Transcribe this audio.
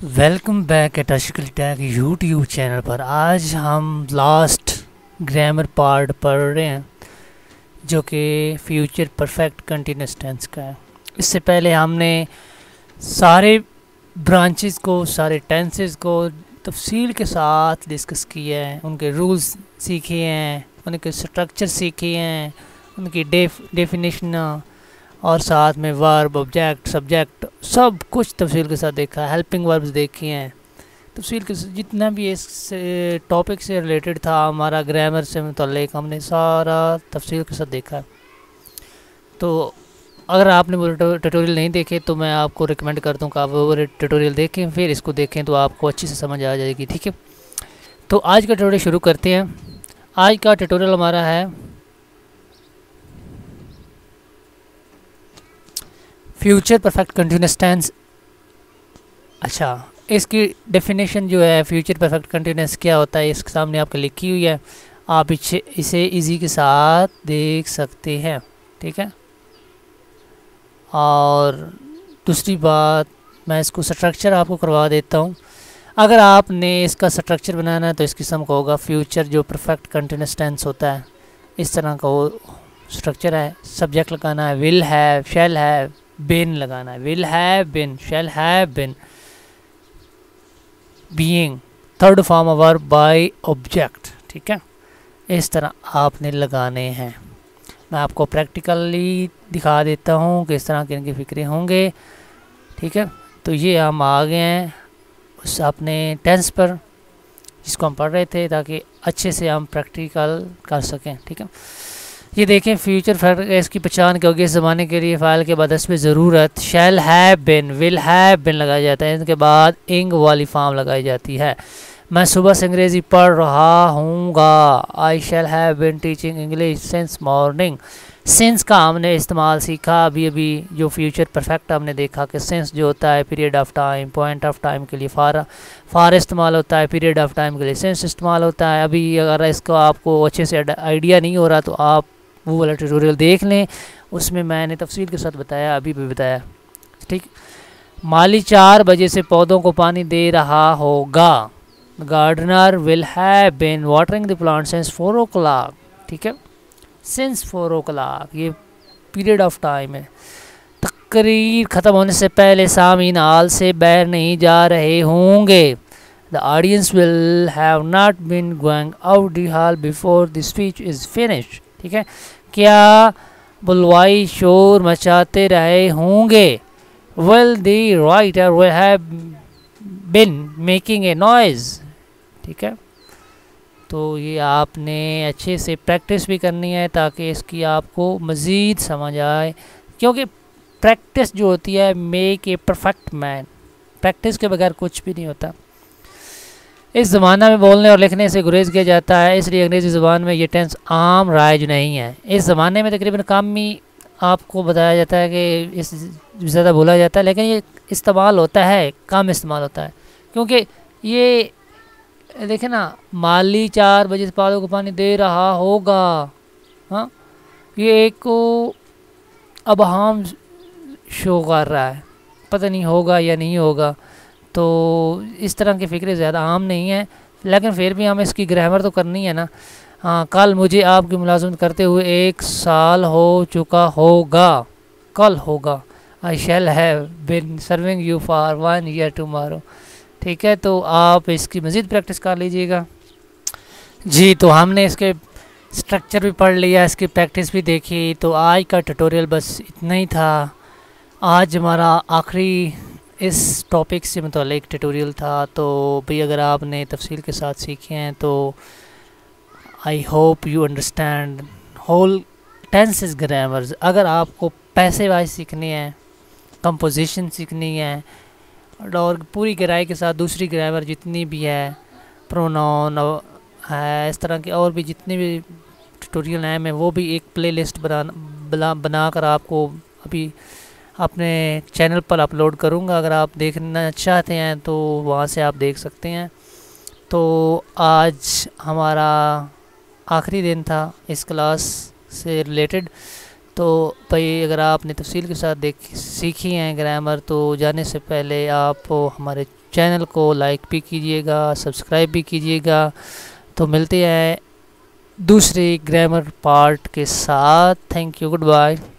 Welcome back at अशिकल tag YouTube channel पर। आज हम लास्ट ग्रामर पार्ट पढ़ रहे हैं जो कि फ्यूचर परफेक्ट कंटिन्यूअस टेंस का है। इससे पहले हमने सारे ब्रांचेस को, सारे टेंसेस को तफसील के साथ डिस्कस किया है, उनके रूल्स सीखे हैं, उनके स्ट्रक्चर सीखे हैं, उनकी डेफिनेशन और साथ में वर्ब, ऑब्जेक्ट, सब्जेक्ट सब कुछ तफसील के साथ देखा। हेल्पिंग वर्ब्स देखे हैं तफसील के जितना भी इस टॉपिक से रिलेटेड था, हमारा ग्रामर से मुतल्लिक हमने सारा तफसील के साथ देखा। तो अगर आपने वो ट्यूटोरियल नहीं देखे तो मैं आपको रिकमेंड करता हूँ कि आप वो ट्यूटोरियल देखें, फिर इसको देखें तो आपको अच्छी से समझ आ जाएगी। ठीक है, तो आज का ट्यूटोरियल शुरू करते हैं। आज का ट्यूटोरियल हमारा है फ्यूचर परफेक्ट कंटिन्यूअस टेंस। अच्छा, इसकी डेफिनेशन जो है फ्यूचर परफेक्ट कंटिन्यूअस क्या होता है इसके सामने आपके लिखी हुई है, आप इसे इजी के साथ देख सकते हैं। ठीक है, और दूसरी बात मैं इसको स्ट्रक्चर आपको करवा देता हूँ। अगर आपने इसका स्ट्रक्चर बनाना है तो इस किस्म का होगा। फ्यूचर जो परफेक्ट कंटिन्यूअस टेंस होता है इस तरह का वो स्ट्रक्चर है। सब्जेक्ट लगाना है will have, shall have, been लगाना है, will have been, shall have been, being third form of verb by object. ठीक है, इस तरह आपने लगाने हैं। मैं आपको प्रैक्टिकली दिखा देता हूँ कि इस तरह के इनके फिक्रे होंगे। ठीक है, तो ये हम आ गए हैं उस अपने टेंस पर जिसको हम पढ़ रहे थे, ताकि अच्छे से हम प्रैक्टिकल कर सकें। ठीक है, ये देखें फ्यूचर परफेक्ट इसकी पहचान क्या होगी। इस ज़माने के लिए फ़ाइल के बाद इसमें ज़रूरत shall have been, will have been लगाया जाता है, इनके बाद इंग वाली फॉर्म लगाई जाती है। मैं सुबह से अंग्रेज़ी पढ़ रहा हूँगा, I shall have been teaching English since morning. Since का हमने इस्तेमाल सीखा अभी अभी। जो फ्यूचर परफेक्ट हमने देखा कि सिंस जो होता है period of time, point of time के लिए फार इस्तेमाल होता है, पीरियड ऑफ टाइम के लिए सिंस इस्तेमाल होता है। अभी अगर इसको आपको अच्छे से आइडिया नहीं हो रहा तो आप वो वाला ट्यूटोरियल देख लें, उसमें मैंने तफसील के साथ बताया, अभी भी बताया। ठीक, माली 4 बजे से पौधों को पानी दे रहा होगा। Gardener will have been watering the plant since 4 o'clock। ठीक है, सिंस 4 o'clock ये पीरियड ऑफ टाइम है। तकरीर ख़त्म होने से पहले सामीन हाल से बाहर नहीं जा रहे होंगे। The audience will have not been going out the hall before the speech is finished. ठीक है, क्या बुलवाई शोर मचाते रहे होंगे। Will the writer will have been making a noise. ठीक है, तो ये आपने अच्छे से प्रैक्टिस भी करनी है ताकि इसकी आपको मज़ीद समझ आए, क्योंकि प्रैक्टिस जो होती है make a perfect man. Practice के बगैर कुछ भी नहीं होता। इस ज़माना में बोलने और लिखने से गुरेज किया जाता है, इसलिए अंग्रेज़ी ज़बान में ये टेंस आम राइज नहीं है। इस ज़माने में तकरीबन कम ही आपको बताया जाता है कि इस ज़्यादा बोला जाता है, लेकिन ये इस्तेमाल होता है, कम इस्तेमाल होता है। क्योंकि ये देखें ना, माली 4 बजे से पौधों को पानी दे रहा होगा। हाँ, ये एक को अब हम शो कर रहा है, पता नहीं होगा या नहीं होगा। तो इस तरह की फ़िक्रें ज़्यादा आम नहीं हैं, लेकिन फिर भी हमें इसकी ग्रामर तो करनी है ना। हाँ, कल मुझे आपकी मुलाजमत करते हुए 1 साल हो चुका होगा। कल होगा। I shall have been serving you for 1 year tomorrow. ठीक है, तो आप इसकी मज़ीद प्रैक्टिस कर लीजिएगा। जी, तो हमने इसके स्ट्रक्चर भी पढ़ लिया, इसकी प्रैक्टिस भी देखी। तो आज का ट्यूटोरियल बस इतना ही था। आज हमारा आखिरी इस टॉपिक से मुतालिक ट्यूटोरियल था। तो भाई अगर आपने तफसील के साथ सीखे हैं तो I hope you understand whole tenses grammars. अगर आपको पैसे वाइज सीखनी है, कंपोजिशन सीखनी है और पूरी गहराई के साथ दूसरी ग्रामर जितनी भी है, प्रोनाउन है, इस तरह के और भी जितने भी ट्यूटोरियल हैं, मैं वो भी एक प्लेलिस्ट बनाकर आपको अभी अपने चैनल पर अपलोड करूँगा। अगर आप देखना चाहते हैं तो वहाँ से आप देख सकते हैं। तो आज हमारा आखिरी दिन था इस क्लास से रिलेटेड। तो भाई अगर आपने तफसील के साथ सीखी हैं ग्रामर, तो जाने से पहले आप हमारे चैनल को लाइक भी कीजिएगा, सब्सक्राइब भी कीजिएगा। तो मिलते हैं दूसरे ग्रामर पार्ट के साथ। Thank you, good bye.